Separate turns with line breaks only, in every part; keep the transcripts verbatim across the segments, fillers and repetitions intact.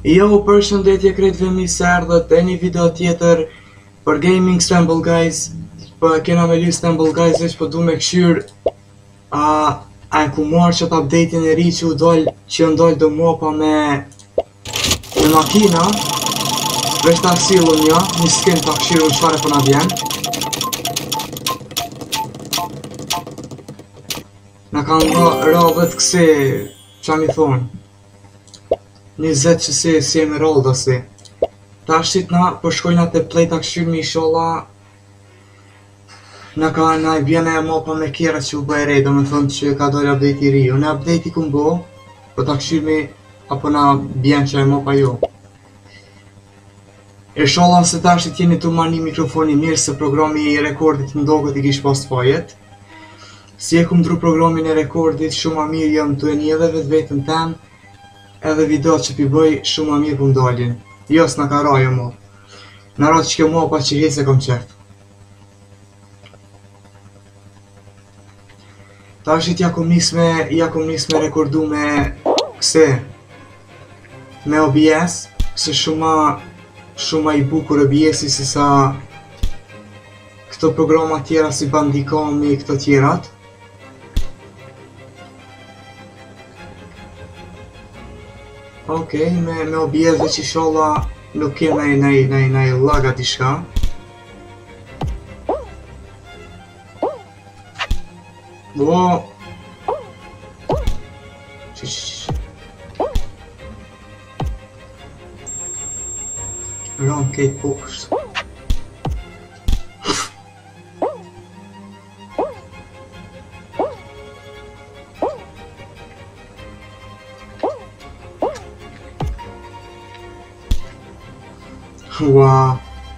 Jo, përshëndetje krejtëve, mi se erdhët e një video tjetër për Gaming Stumble Guys. Për kena me lu Stumble Guys veç për du me këshyr a, a e ku marrë qëtë update-in e ri që u doll që ndoll do mopa me me makina. Veç ta silun një, një skin ta këshyru në qfare për na vjen. Na kanë rallët kësi, qa mi thonë njëzet që si, si Emeralda si. Ta shqit na përshkojna të plejta këshyrë mi sholla na ka na i bjene e mapa me kjera që u bëjrej, do me thonë që ka dojnë update i ri. Unë update i këmë bo, po ta këshyrë mi apo na bjen që e mapa jo. E sholla se ta shqit jeni të marrë një mikrofoni mirë se programi i rekordit në dogët i kish pas të fajet. Si e këmë dru programin e rekordit, shumë a mirë jam të e një edhe vetë vetën tem, edhe video që pi bëj shumë a mirë për mdallin. Jo s'na ka rajo mo. Në ratë që ke mo pa që hece kom qef. Ta është ja kom nis me, ja kom nis me rekordu me këse me O B S, se shumë shumë i bukur O B S-i si sa këto programa tjera si Bandicami këto tjerat. Okej, okay, me, me O B S dhe që sholla nuk ke nej, nej, nej, nej laga t'i shka. O! Që që që Ron kejt poshtë. Wow.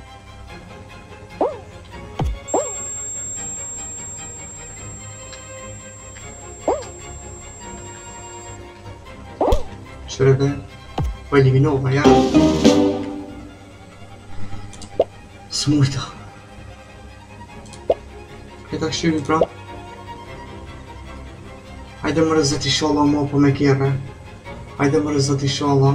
Şöyle po eliminova ja. Smurta. Këta këshymi pra. Hajde më rëzët i sholla mo po me kjere. Hajde më rëzët i sholla.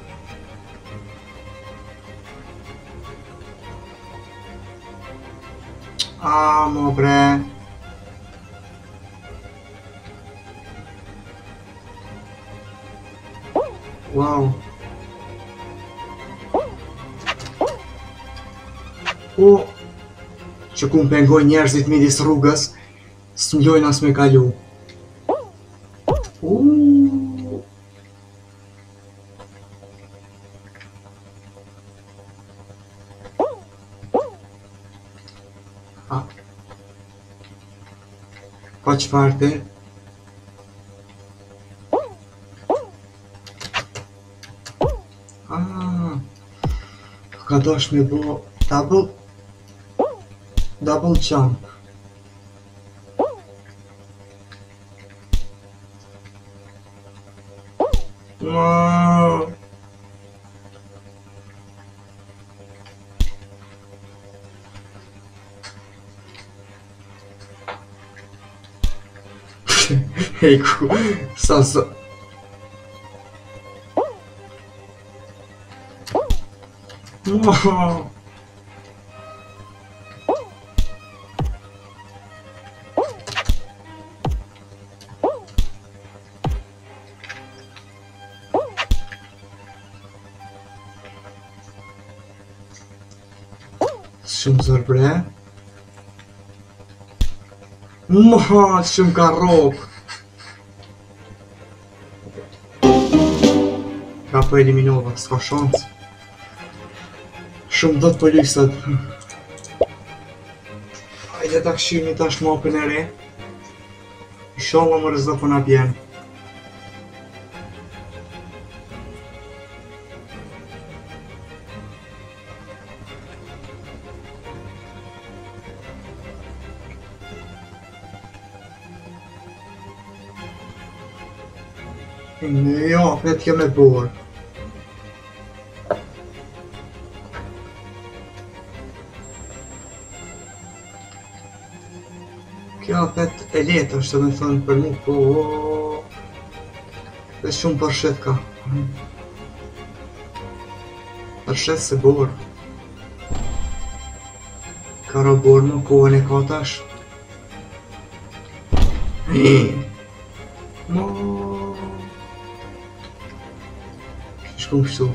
Ah, mo bre. Wow. O, që ku më pengoj njerëzit midis rrugës, s'mjojnë as me kalu. Uuuu. Pa qëfarte? Aaaa, ka dosh me bo double double jump. Waaaaaa. Ejku, sa sa... Wow. Shumë zor bre. Mua, shumë ka ropë. Ka po eliminova, s'ka shansë. Shumë do të pëllysat. Hajde ta këshirë tash mapën e re. Inshallah më rëzdo po na bjen. Jo, vetë jam e borë. Kjo apet e letë është të me thënë për mu, po... Dhe shumë përshet ka. katër shesë se borë. Kara borë më kohën e ka tash. Mo. Shkum kështu.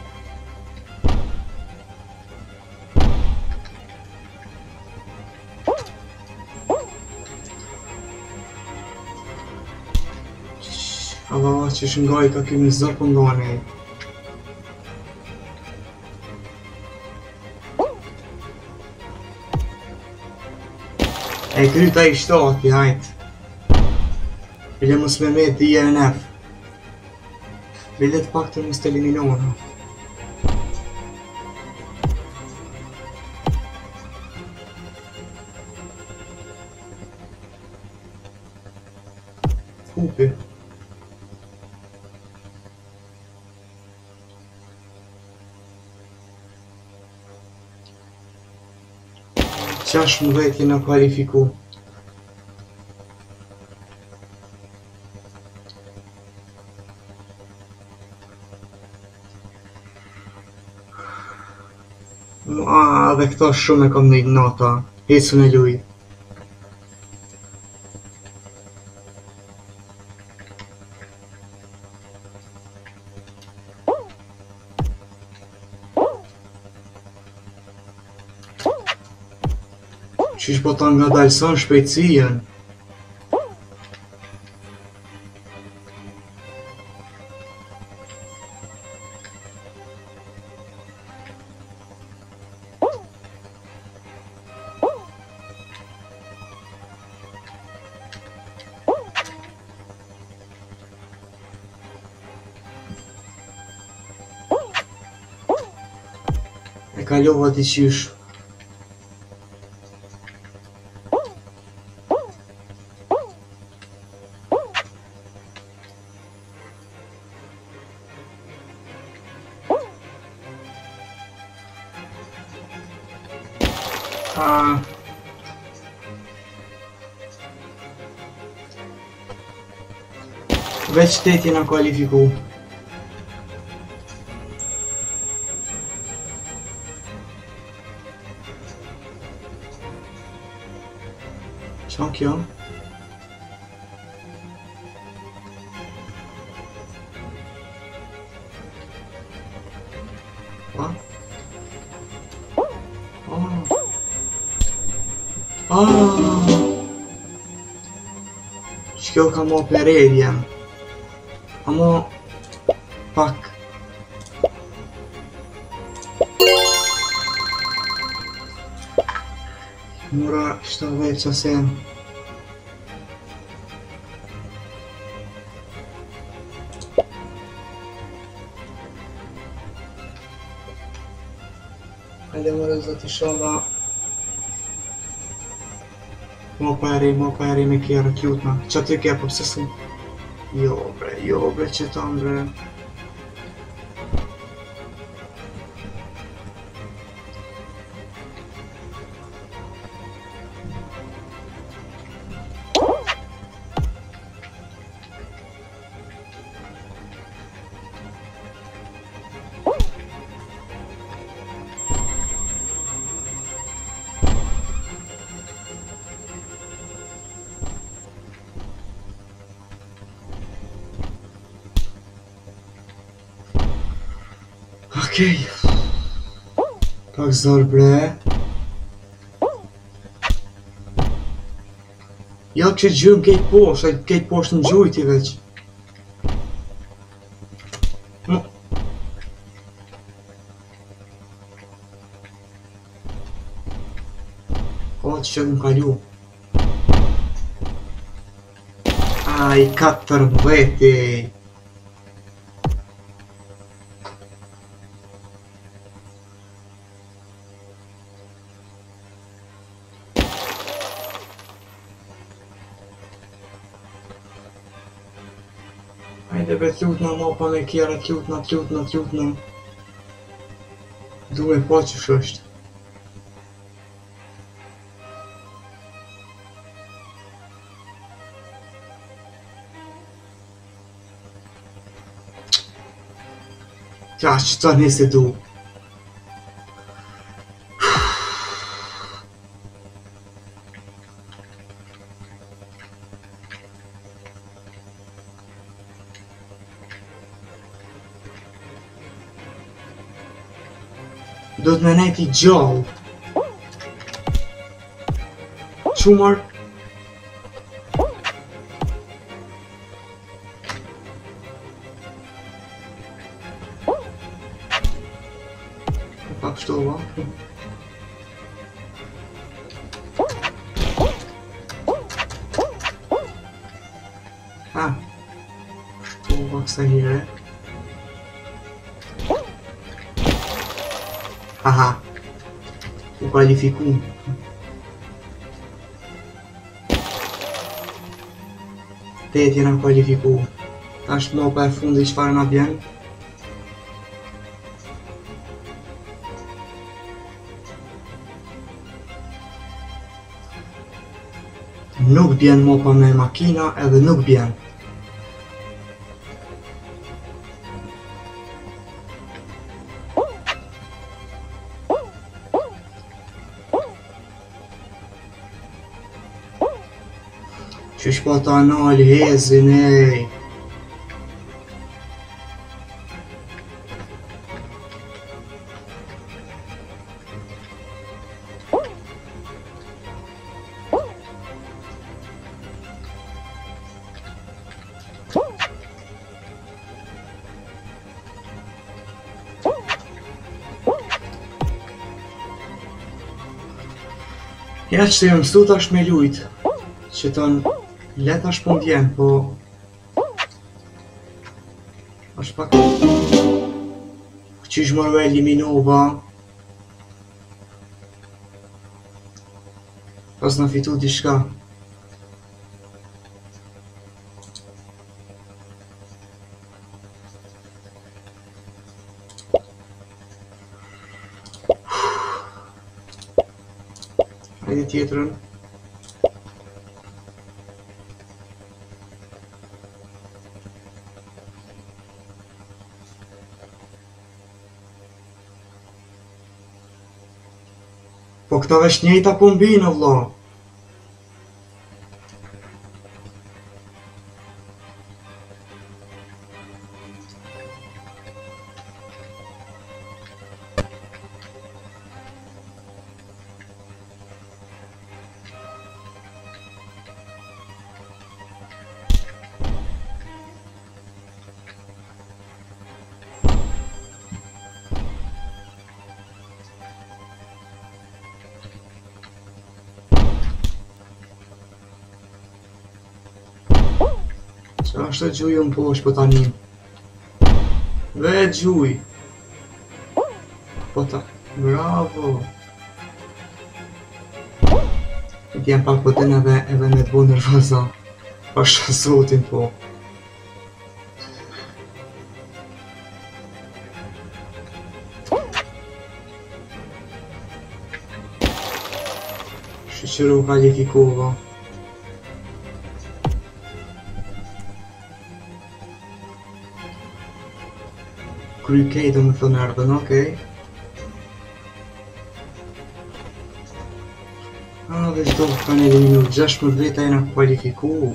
Allah, që është nga i ka kemi zërë për nga ne. E kryta i shtati, hajtë. Bile mos me me D N F. Bile të pak të mos të eliminohë. Hupi. Qash më dhejt jena kualifiku. Ma, dhe këta shumë e kam nejtë nata. Hesu në luj. Qish po ta nga dalëson shpejtësien. E kalova t'i qysh. Ah. Veç shteti na kualifiku. Qa kjo? Pa? Ah, që kjo ka mo peredja. Amo pak. Mura shtatëdhjetë qasen. Hajde mërë zët i shala. Mo pa eri, mo pa eri me kjerë t'lutna. Qa ty kje po pse së? Jo bre, jo bre që ta bre. Okej. Pak zor bre. Ja që gjëm kejt poshtë, a kejt poshtë në gjujti veç. No. O, që që më kalu. Aj, katër veti. Hajde be t'lutna mapa me kjera, t'lutna, t'lutna, t'lutna. Du me pa qësh është. Qa që ta nëse du. Do të më nejti gjallë. Qumar. Pa pështova. Ha. Pështova kësa hire. Haha. U kvalifiku. Tet jena kvalifiku. Tash mopa e fundi çfarë na bjen? Nuk bjen mopa me makina edhe nuk bjen. Qysh po ta nal hezin ej. Ja që të jë mësu tash me lujt, që tënë le tash po m'vjen, po... Ashtë pak... Qysh mërë eliminova... Pas në fitu diçka. Hajde tjetërën. Po këta vesh njejta po mbinë, vlla. Qa është të gjuj unë posh po tani. Ve gjuj. Po ta... Bravo. E t'jem pak po ten edhe edhe me t'bo nervoza. Pa shasotin po. Shqyru kvalifikova. Kry kejtë më thënë ardhën, okej. A, dhe qdo kanë eliminu, gjashtëmbëdhjetë e na kualifiku.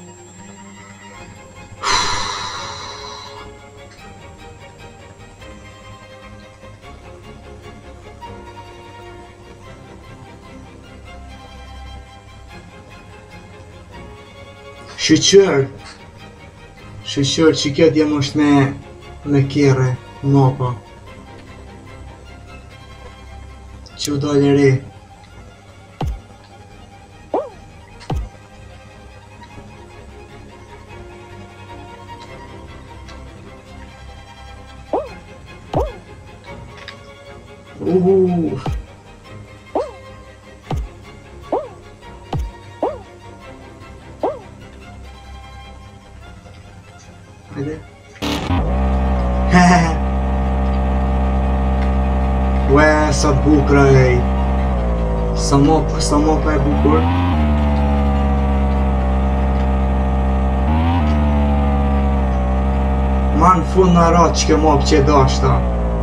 Shqyqër. Shqyqër që kjo djemë është me... me kjere, mapa. Që u dalë re. Uhu. Hajde. Ue, sa bukra ej. Sa mopa, sa mopa e bukur. Ma në fund në ratë që ke mopë që e dashta.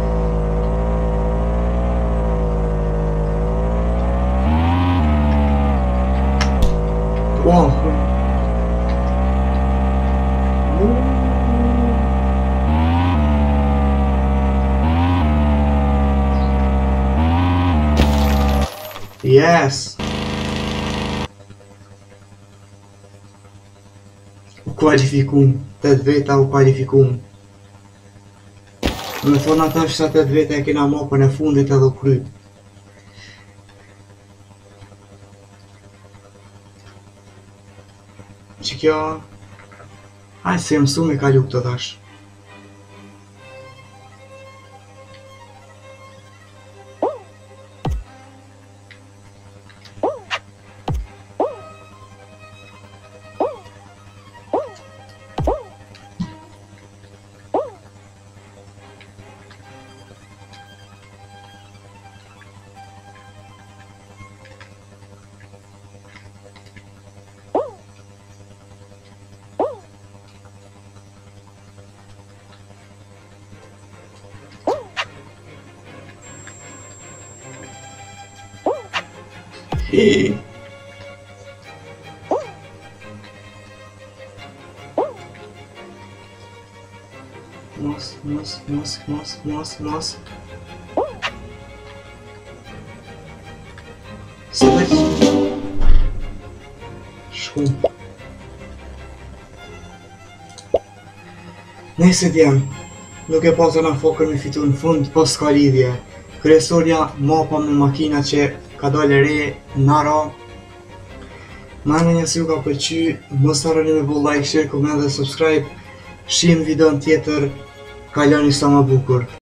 Oh. Yes! U kualifikum, tet veta u kualifikum. Me thonë ata që tet veta e kena mapën e fundit edhe u kryt. Që kjo... Hajtë se mësu me kalu këtë tash. Hehe. Mos, mos, mos, mos, mos, mos. Select. Shkum. Nëse t'jem, nuk e pasë në fokër me fitu në fund, po s'ka lidhje. Kryesorja mapa me makina që ka dalë re, nara. Mane një si ju ka pëlqy, mos harroni me bu like, share, comment dhe subscribe. Shihemi në videon tjetër, kaloni sa më bukur.